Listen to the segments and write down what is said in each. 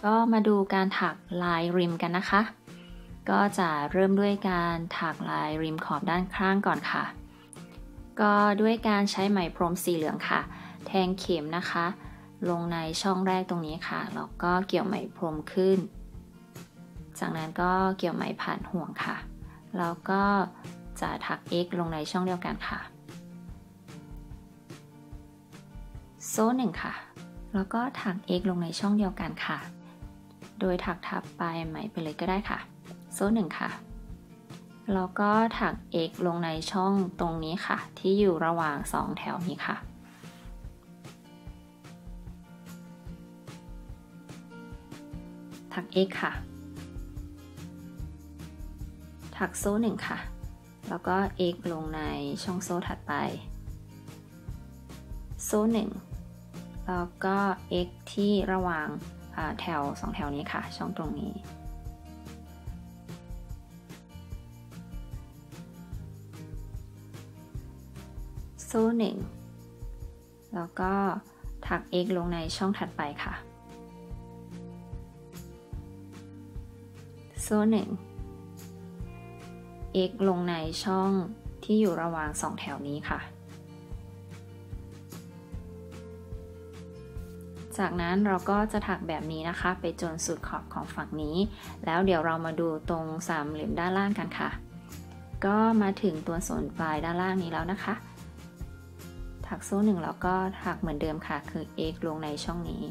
ก็มาดูการถักลายริมกันนะคะก็จะเริ่มด้วยการถักลายริมขอบด้านข้างก่อนค่ะก็ด้วยการใช้ไหมพรมสีเหลืองค่ะแทงเข็มนะคะลงในช่องแรกตรงนี้ค่ะแล้วก็เกี่ยวไหมพรมขึ้นจากนั้นก็เกี่ยวไหมผ่านห่วงค่ะแล้วก็จะถัก X ลงในช่องเดียวกันค่ะโซ่1ค่ะแล้วก็ถัก X ลงในช่องเดียวกันค่ะโดยถักทับปลายไหมไปเลยก็ได้ค่ะโซ่1ค่ะแล้วก็ถัก X ลงในช่องตรงนี้ค่ะที่อยู่ระหว่าง2แถวนี้ค่ะถัก X ค่ะถักโซ่1ค่ะแล้วก็ X ลงในช่องโซ่ถัดไปโซ่1แล้วก็ X ที่ระหว่างแถว2แถวนี้ค่ะช่องตรงนี้โซ่1แล้วก็ถัก X ลงในช่องถัดไปค่ะโซ่1 X ลงในช่องที่อยู่ระหว่าง2แถวนี้ค่ะจากนั้นเราก็จะถักแบบนี้นะคะไปจนสุดขอบของฝั่งนี้แล้วเดี๋ยวเรามาดูตรงสามเหลี่ยมด้านล่างกันค่ะก็มาถึงตัวส่วนปลายด้านล่างนี้แล้วนะคะถักโซ่1แล้วก็ถักเหมือนเดิมค่ะคือ X ลงในช่องนี้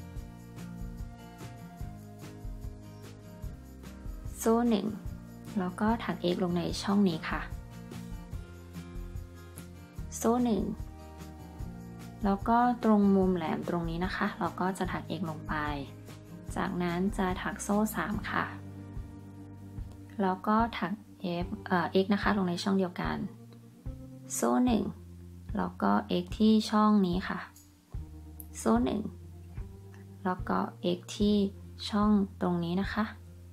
โซ่1แล้วก็ถัก X ลงในช่องนี้ค่ะโซ่1แล้วก็ตรงมุมแหลมตรงนี้นะคะเราก็จะถัก X ลงไปจากนั้นจะถักโซ่3ค่ะแล้วก็ถัก X นะคะลงในช่องเดียวกันโซ่1แล้วก็ X ที่ช่องนี้ค่ะโซ่1แล้วก็ X ที่ช่องตรงนี้นะคะ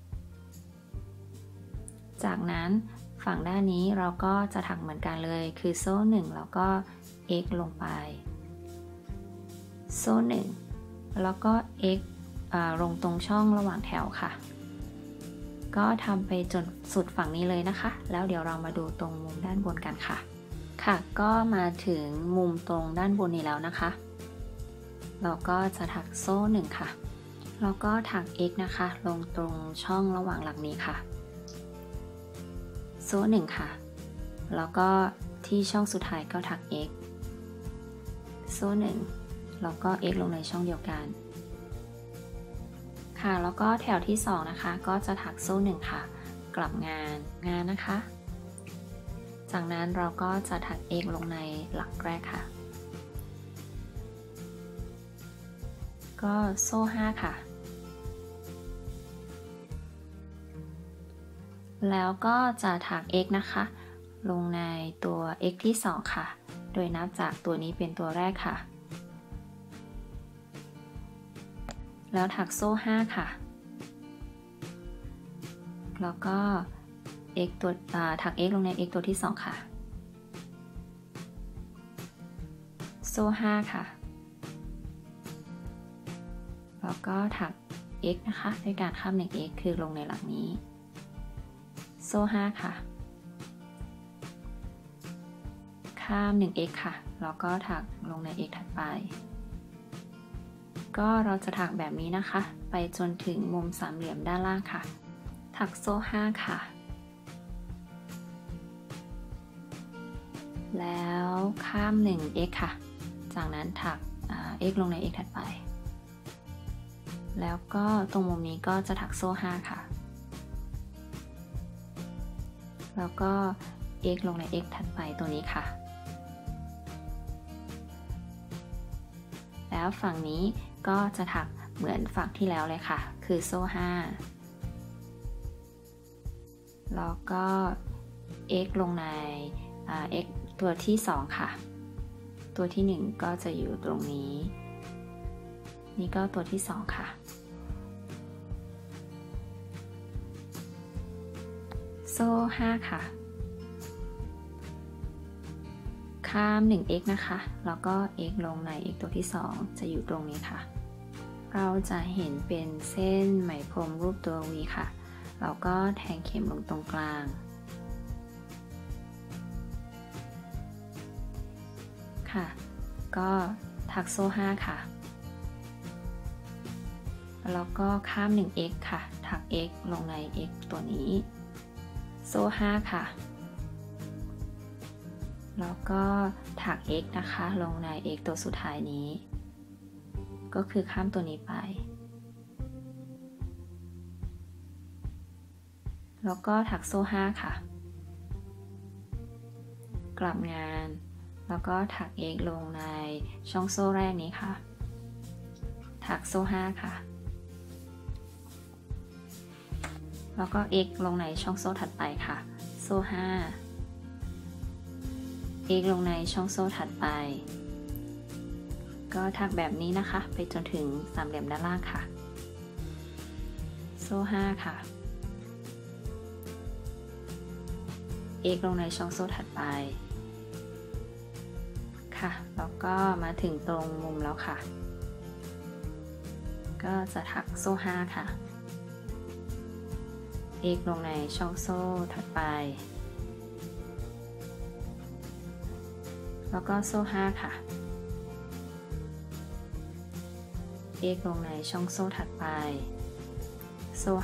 จากนั้นฝั่งด้านนี้เราก็จะถักเหมือนกันเลยคือโซ่1แล้วก็ X ลงไปโซ่1แล้วก็ X ลงตรงช่องระหว่างแถวค่ะก็ทำไปจนสุดฝั่งนี้เลยนะคะแล้วเดี๋ยวเรามาดูตรงมุมด้านบนกันค่ะก็มาถึงมุมตรงด้านบนนี้แล้วนะคะเราก็จะถักโซ่1ค่ะแล้วก็ถัก X นะคะลงตรงช่องระหว่างหลังนี้ค่ะโซ่1ค่ะแล้วก็ที่ช่องสุดท้ายก็ถัก X โซ่1แล้วก็ X ลงในช่องเดียวกันค่ะแล้วก็แถวที่2นะคะก็จะถักโซ่1ค่ะกลับงานนะคะจากนั้นเราก็จะถัก X ลงในหลักแรกค่ะก็โซ่5ค่ะแล้วก็จะถัก X นะคะลงในตัว X ที่2ค่ะโดยนับจากตัวนี้เป็นตัวแรกค่ะแล้วถักโซ่5ค่ะแล้วก็ X ตัวถัก X ลงใน X ตัวที่2ค่ะโซ่5ค่ะแล้วก็ถัก X นะคะด้วยการข้าม 1x คือลงในหลักนี้โซ่5ค่ะข้าม 1x ค่ะแล้วก็ถักลงใน x ถัดไปก็เราจะถักแบบนี้นะคะไปจนถึงมุมสามเหลี่ยมด้านล่างค่ะถักโซ่5ค่ะแล้วข้าม 1x ค่ะจากนั้นถักx ลงใน x ถัดไปแล้วก็ตรงมุมนี้ก็จะถักโซ่5ค่ะแล้วก็ x ลงใน x ถัดไปตัวนี้ค่ะแล้วฝั่งนี้ก็จะถักเหมือนฝั่งที่แล้วเลยค่ะคือโซ่5แล้วก็ x ลงในx ตัวที่2ค่ะตัวที่1ก็จะอยู่ตรงนี้นี่ก็ตัวที่2ค่ะโซ่5ค่ะข้าม 1x นะคะแล้วก็ x ลงใน x ตัวที่2จะอยู่ตรงนี้ค่ะเราจะเห็นเป็นเส้นไหมพรมรูปตัว V ค่ะเราก็แทงเข็มลงตรงกลางค่ะก็ถักโซ่5ค่ะแล้วก็ข้าม 1x ค่ะถัก x ลงใน x ตัวนี้โซ่5ค่ะแล้วก็ถัก x นะคะลงใน x ตัวสุดท้ายนี้ก็คือข้ามตัวนี้ไปแล้วก็ถักโซ่5ค่ะกลับงานแล้วก็ถัก x ลงในช่องโซ่แรกนี้ค่ะถักโซ่5ค่ะแล้วก็ x ลงในช่องโซ่ถัดไปค่ะโซ่5 x ลงในช่องโซ่ถัดไปก็ถักแบบนี้นะคะไปจนถึงสามเหลี่ยมด้านล่างค่ะโซ่5ค่ะ x ลงในช่องโซ่ถัดไปค่ะแล้วก็มาถึงตรงมุมแล้วค่ะก็จะถักโซ่5ค่ะ x ลงในช่องโซ่ถัดไปแล้วก็โซ่5ค่ะ x ลงในช่องโซ่ถัดไปโซ่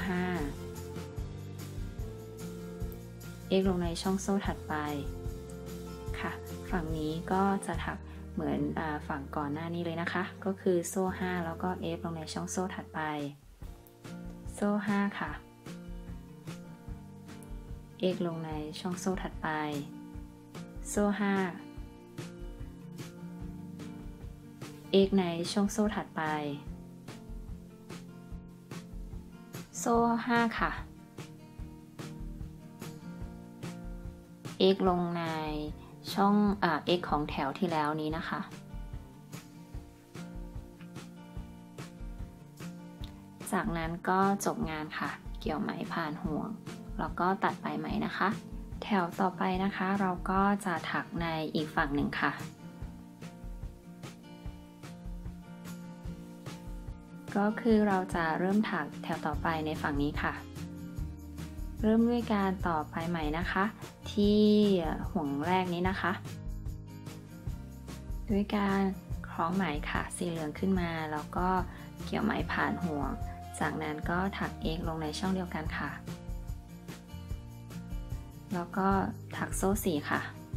5 x ลงในช่องโซ่ถัดไปค่ะฝั่งนี้ก็จะถักเหมือนฝั่งก่อนหน้านี้เลยนะคะก็คือโซ่5แล้วก็ f ลงในช่องโซ่ถัดไปโซ่5ค่ะ x ลงในช่องโซ่ถัดไปโซ่5 x ในช่องโซ่ถัดไปโซ่5ค่ะ x ลงในช่องx ของแถวที่แล้วนี้นะคะจากนั้นก็จบงานค่ะเกี่ยวไหมผ่านห่วงแล้วก็ตัดปลายไหมนะคะแถวต่อไปนะคะเราก็จะถักในอีกฝั่งหนึ่งค่ะก็คือเราจะเริ่มถักแถวต่อไปในฝั่งนี้ค่ะเริ่มด้วยการต่อปลายไหมนะคะที่ห่วงแรกนี้นะคะด้วยการคล้องไหมค่ะสีเหลืองขึ้นมาแล้วก็เกี่ยวไหมผ่านห่วงจากนั้นก็ถัก x ลงในช่องเดียวกันค่ะแล้วก็ถักโซ่4ค่ะ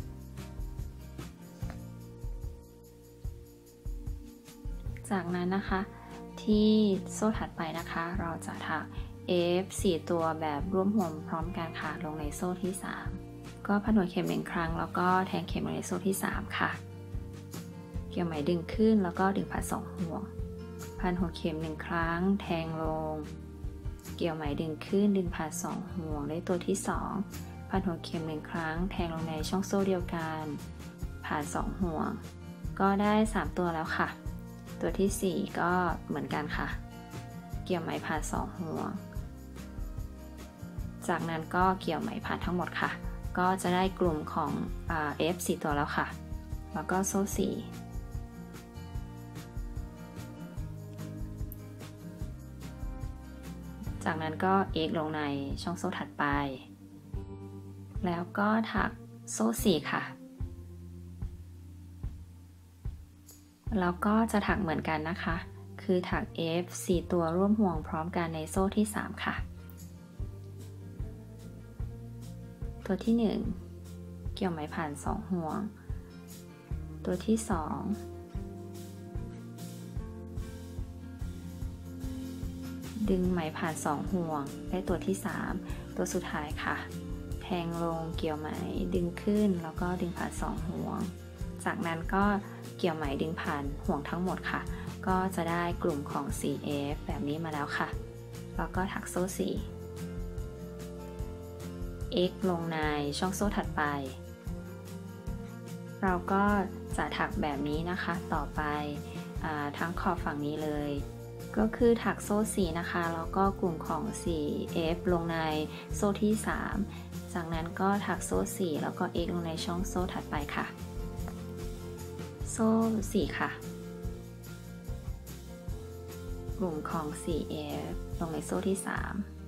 จากนั้นนะคะที่โซ่ถัดไปนะคะเราจะถัก f 4 ตัวแบบร่วมห่วงพร้อมกันค่ะลงในโซ่ที่3ก็พันหัวเข็ม1ครั้งแล้วก็แทงเข็มลงในโซ่ที่3ค่ะเกี่ยวไหมดึงขึ้นแล้วก็ดึงผ่าน2ห่วงพันหัวเข็ม1ครั้งแทงลงเกี่ยวไหมดึงขึ้นดึงผ่าน2ห่วงได้ตัวที่2พันหัวเข็ม1ครั้งแทงลงในช่องโซ่เดียวกันผ่าน2ห่วงก็ได้3ตัวแล้วค่ะตัวที่4ก็เหมือนกันค่ะเกี่ยวไหมผ่าน2ห่วงจากนั้นก็เกี่ยวไหมผ่านทั้งหมดค่ะก็จะได้กลุ่มของf 4 ตัวแล้วค่ะแล้วก็โซ่4จากนั้นก็ x ลงในช่องโซ่ถัดไปแล้วก็ถักโซ่4ค่ะแล้วก็จะถักเหมือนกันนะคะคือถัก f 4 ตัวร่วมห่วงพร้อมกันในโซ่ที่3ค่ะตัวที่1เกี่ยวไหมผ่าน2ห่วงตัวที่2ดึงไหมผ่าน2ห่วงได้ตัวที่3ตัวสุดท้ายค่ะแทงลงเกี่ยวไหมดึงขึ้นแล้วก็ดึงผ่าน2ห่วงจากนั้นก็เกี่ยวไหมดึงผ่านห่วงทั้งหมดค่ะก็จะได้กลุ่มของ 4f แบบนี้มาแล้วค่ะแล้วก็ถักโซ่4 x ลงในช่องโซ่ถัดไปเราก็จะถักแบบนี้นะคะต่อไปทั้งขอบฝั่งนี้เลยก็คือถักโซ่4นะคะแล้วก็กลุ่มของ 4f ลงในโซ่ที่3จากนั้นก็ถักโซ่4แล้วก็ x ลงในช่องโซ่ถัดไปค่ะโซ่4ค่ะกลุ่มของ 4F ลงในโซ่ที่ 3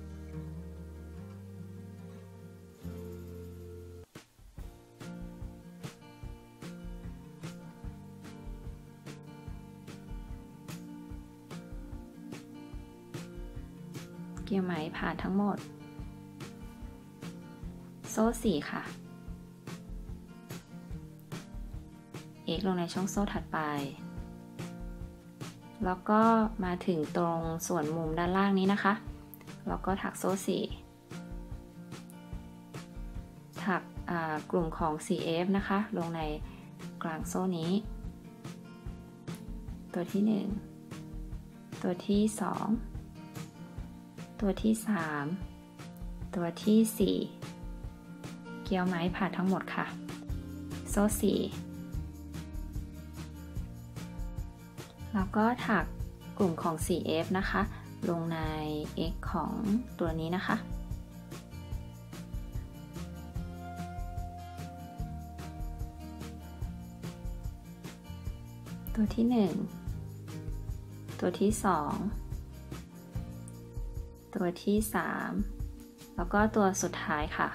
เกี่ยวไหมผ่านทั้งหมดโซ่4ค่ะ x ลงในช่องโซ่ถัดไปแล้วก็มาถึงตรงส่วนมุมด้านล่างนี้นะคะแล้วก็ถักโซ่4ถักกลุ่มของ 4F นะคะลงในกลางโซ่นี้ตัวที่1ตัวที่2ตัวที่3ตัวที่4เกี่ยวไหมผ่านทั้งหมดค่ะโซ่4แล้วก็ถักกลุ่มของ 4F นะคะลงใน x ของตัวนี้นะคะตัวที่1ตัวที่2ตัวที่3แล้วก็ตัวสุดท้ายค่ะ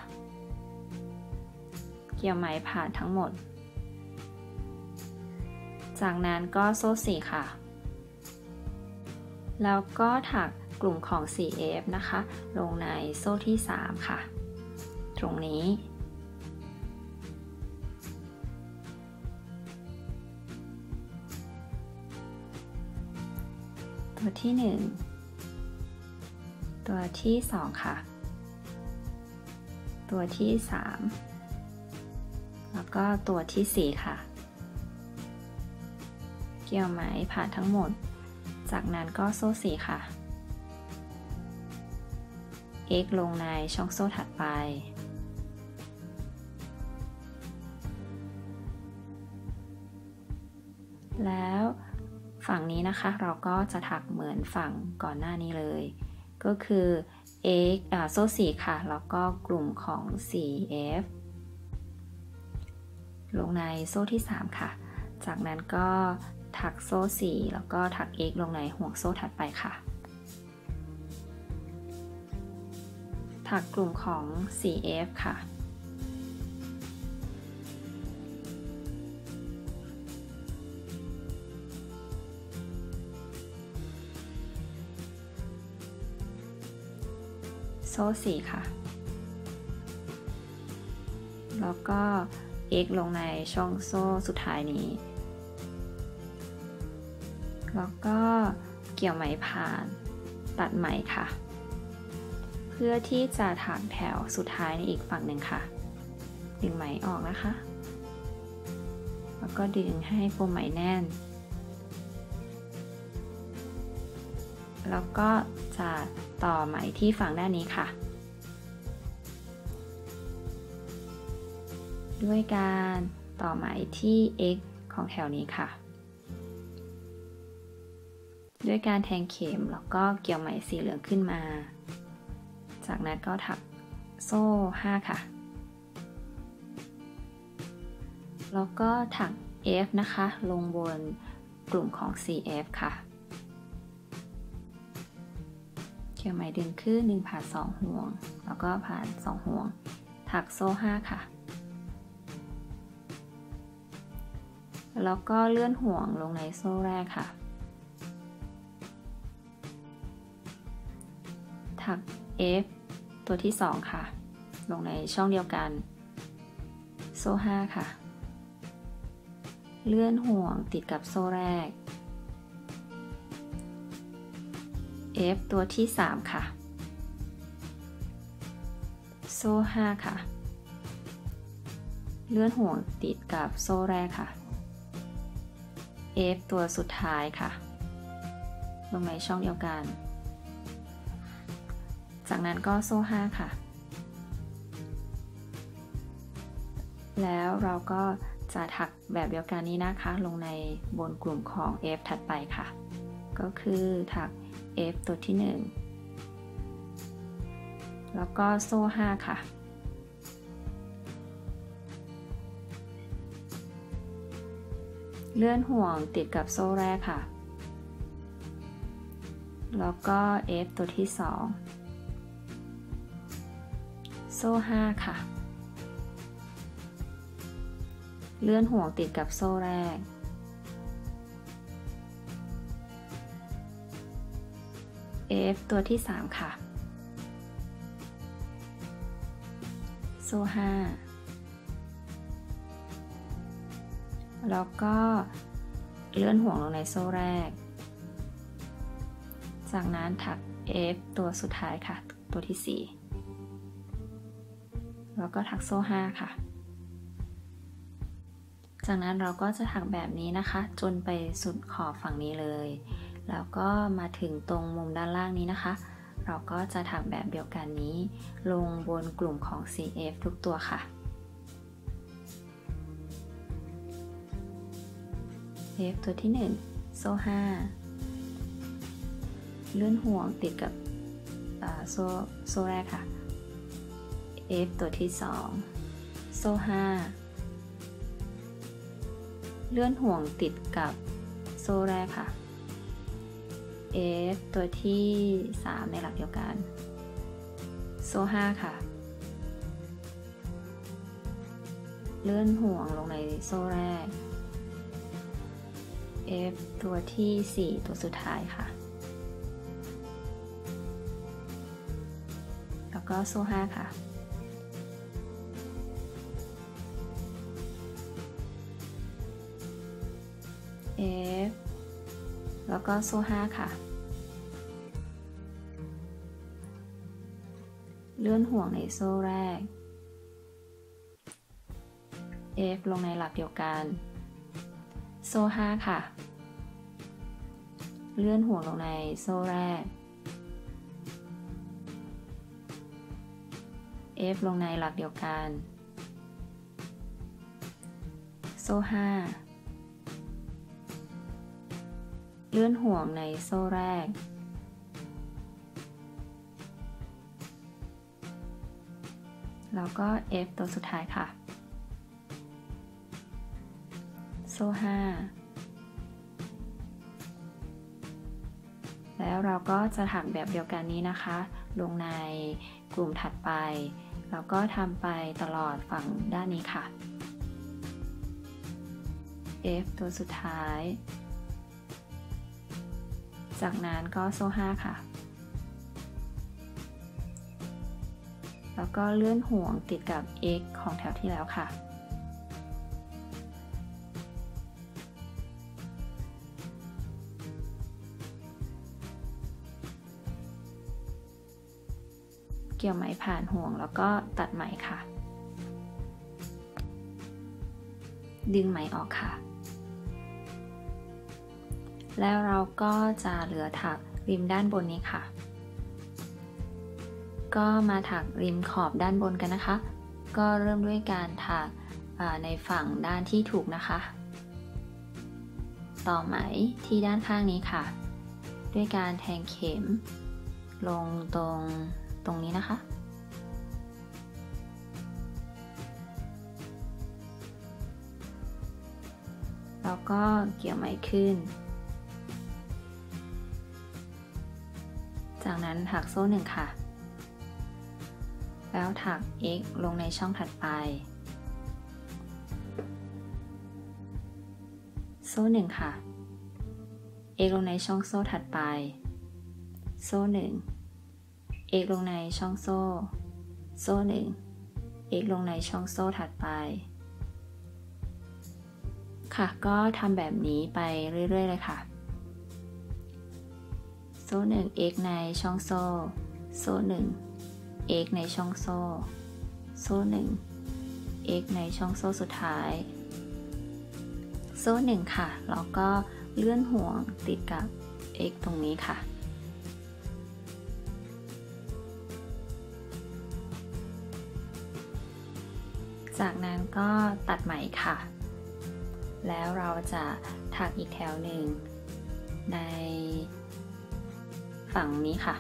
เกี่ยวไหมผ่านทั้งหมดจากนั้นก็โซ่4ค่ะแล้วก็ถักกลุ่มของ 4F นะคะลงในโซ่ที่3ค่ะตรงนี้ตัวที่1ตัวที่2ค่ะตัวที่3แล้วก็ตัวที่4ค่ะเกี่ยวไหมผ่านทั้งหมดจากนั้นก็โซ่4ค่ะ x ลงในช่องโซ่ถัดไปแล้วฝั่งนี้นะคะเราก็จะถักเหมือนฝั่งก่อนหน้านี้เลยก็คือ x โซ่4ค่ะแล้วก็กลุ่มของ 4F ลงในโซ่ที่3ค่ะจากนั้นก็ถักโซ่4แล้วก็ถัก x ลงในห่วงโซ่ถัดไปค่ะถักกลุ่มของ 4F ค่ะโซ่4ค่ะแล้วก็ x ลงในช่องโซ่สุดท้ายนี้แล้วก็เกี่ยวไหมผ่านตัดไหมค่ะเพื่อที่จะถักแถวสุดท้ายในอีกฝั่งหนึ่งค่ะดึงไหมออกนะคะแล้วก็ดึงให้ปมไหมแน่นแล้วก็จะต่อไหมที่ฝั่งด้านนี้ค่ะด้วยการต่อไหมที่ x ของแถวนี้ค่ะด้วยการแทงเข็มแล้วก็เกี่ยวไหมสีเหลืองขึ้นมาจากนั้นก็ถักโซ่5ค่ะแล้วก็ถัก F นะคะลงบนกลุ่มของ 4F ค่ะเกี่ยวไหมดึงขึ้นดึงผ่าน2ห่วงแล้วก็ผ่าน2ห่วงถักโซ่5ค่ะแล้วก็เลื่อนห่วงลงในโซ่แรกค่ะถัก F ตัวที่2ค่ะลงในช่องเดียวกันโซ่5ค่ะเลื่อนห่วงติดกับโซ่แรก F ตัวที่3ค่ะโซ่5ค่ะเลื่อนห่วงติดกับโซ่แรกค่ะ F ตัวสุดท้ายค่ะลงในช่องเดียวกันจากนั้นก็โซ่5ค่ะแล้วเราก็จะถักแบบเดียวกันนี้นะคะลงในบนกลุ่มของ F ถัดไปค่ะก็คือถัก F ตัวที่1แล้วก็โซ่5ค่ะเลื่อนห่วงติดกับโซ่แรกค่ะแล้วก็ F ตัวที่2โซ่5ค่ะเลื่อนห่วงติดกับโซ่แรกF ตัวที่3ค่ะโซ่5แล้วก็เลื่อนห่วงลงในโซ่แรกจากนั้นถัก F ตัวสุดท้ายค่ะตัวที่4แล้วก็ถักโซ่5ค่ะจากนั้นเราก็จะถักแบบนี้นะคะจนไปสุดขอบฝั่งนี้เลยแล้วก็มาถึงตรงมุมด้านล่างนี้นะคะเราก็จะถักแบบเดียวกันนี้ลงบนกลุ่มของ CF ทุกตัวค่ะ F ตัวที่1โซ่5เลื่อนห่วงติดกับโซ่แรกค่ะ F ตัวที่2โซ่5เลื่อนห่วงติดกับโซ่แรกค่ะ F ตัวที่3ในหลักเดียวกันโซ่5ค่ะเลื่อนห่วงลงในโซ่แรก F ตัวที่4ตัวสุดท้ายค่ะแล้วก็โซ่5ค่ะF แล้วก็โซ่5ค่ะเลื่อนห่วงในโซ่แรก F ลงในหลักเดียวกันโซ่5ค่ะเลื่อนห่วงลงในโซ่แรก F ลงในหลักเดียวกันโซ่5เลื่อนห่วงในโซ่แรกแล้วก็ F ตัวสุดท้ายค่ะโซ่5แล้วเราก็จะถักแบบเดียวกันนี้นะคะลงในกลุ่มถัดไปแล้วก็ทำไปตลอดฝั่งด้านนี้ค่ะ F ตัวสุดท้ายจากนั้นก็โซ่5ค่ะแล้วก็เลื่อนห่วงติดกับ X ของแถวที่แล้วค่ะเกี่ยวไหมผ่านห่วงแล้วก็ตัดไหมค่ะดึงไหมออกค่ะแล้วเราก็จะเหลือถักริมด้านบนนี้ค่ะก็มาถักริมขอบด้านบนกันนะคะก็เริ่มด้วยการถักในฝั่งด้านที่ถูกนะคะต่อไหมที่ด้านข้างนี้ค่ะด้วยการแทงเข็มลงตรงนี้นะคะแล้วก็เกี่ยวไหมขึ้นจากนั้นถักโซ่1ค่ะแล้วถัก X ลงในช่องถัดไปโซ่1ค่ะ X ลงในช่องโซ่ถัดไปโซ่1 X ลงในช่องโซ่1 X ลงในช่องโซ่ถัดไปค่ะก็ทำแบบนี้ไปเรื่อยๆเลยค่ะโซ่1 X ในช่องโซ่1 X ในช่องโซ่1 X ในช่องโซ่สุดท้ายโซ่1ค่ะแล้วก็เลื่อนห่วงติดกับ X ตรงนี้ค่ะจากนั้นก็ตัดไหมค่ะแล้วเราจะถักอีกแถวหนึ่งในฝั่งนี้ค่ะ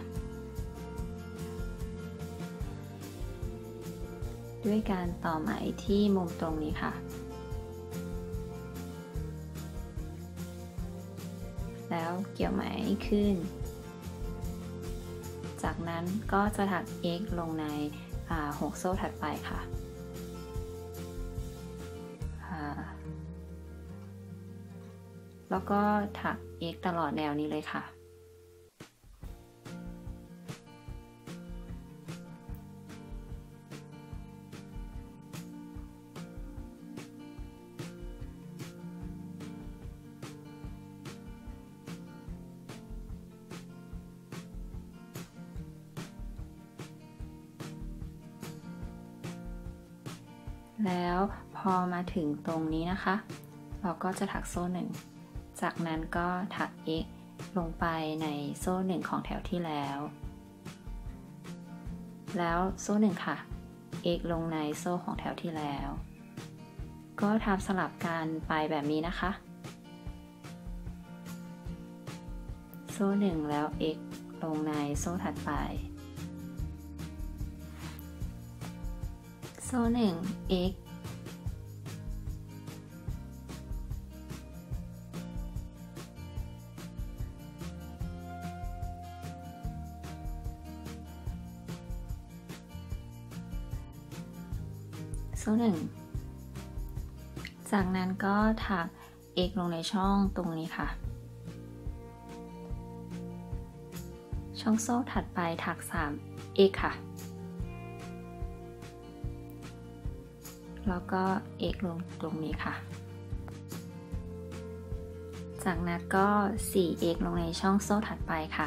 ด้วยการต่อไหมที่มุมตรงนี้ค่ะแล้วเกี่ยวไหมขึ้นจากนั้นก็จะถัก x ลงใน6 โซ่ถัดไปค่ะแล้วก็ถัก x ตลอดแนวนี้เลยค่ะแล้วพอมาถึงตรงนี้นะคะเราก็จะถักโซ่1จากนั้นก็ถัก x ลงไปในโซ่1ของแถวที่แล้วโซ่1ค่ะ x ลงในโซ่ของแถวที่แล้วก็ทำสลับกันไปแบบนี้นะคะโซ่1แล้ว x ลงในโซ่ถัดไปโซ่1 x โซ่1จากนั้นก็ถัก x ลงในช่องตรงนี้ค่ะช่องโซ่ถัดไปถัก3 x ค่ะแล้วก็ x ลงตรงนี้ค่ะจากนั้นก็ 4x ลงในช่องโซ่ถัดไปค่ะ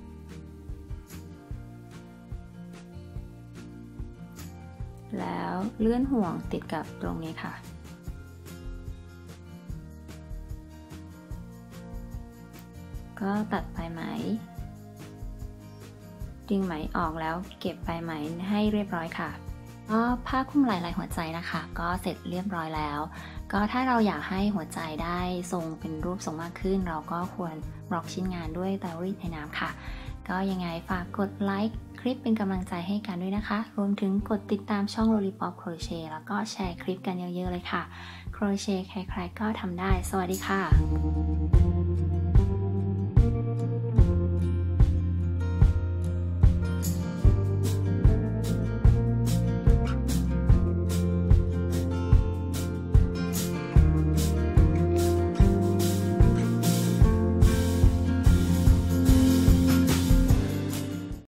แล้วเลื่อนห่วงติดกับตรงนี้ค่ะก็ตัดปลายไหมดึงไหมออกแล้วเก็บปลายไหมให้เรียบร้อยค่ะก็ผ้าคลุมไหล่ลายหัวใจนะคะก็เสร็จเรียบร้อยแล้วก็ถ้าเราอยากให้หัวใจได้ทรงเป็นรูปทรงมากขึ้นเราก็ควรบล็อกชิ้นงานด้วยเตารีดไอ้น้ำค่ะก็ยังไงฝากกดไลค์คลิปเป็นกำลังใจให้กันด้วยนะคะรวมถึงกดติดตามช่อง Lollipop Crochet แล้วก็แชร์คลิปกันเยอะๆเลยค่ะโครเชต์ใครๆก็ทำได้สวัสดีค่ะ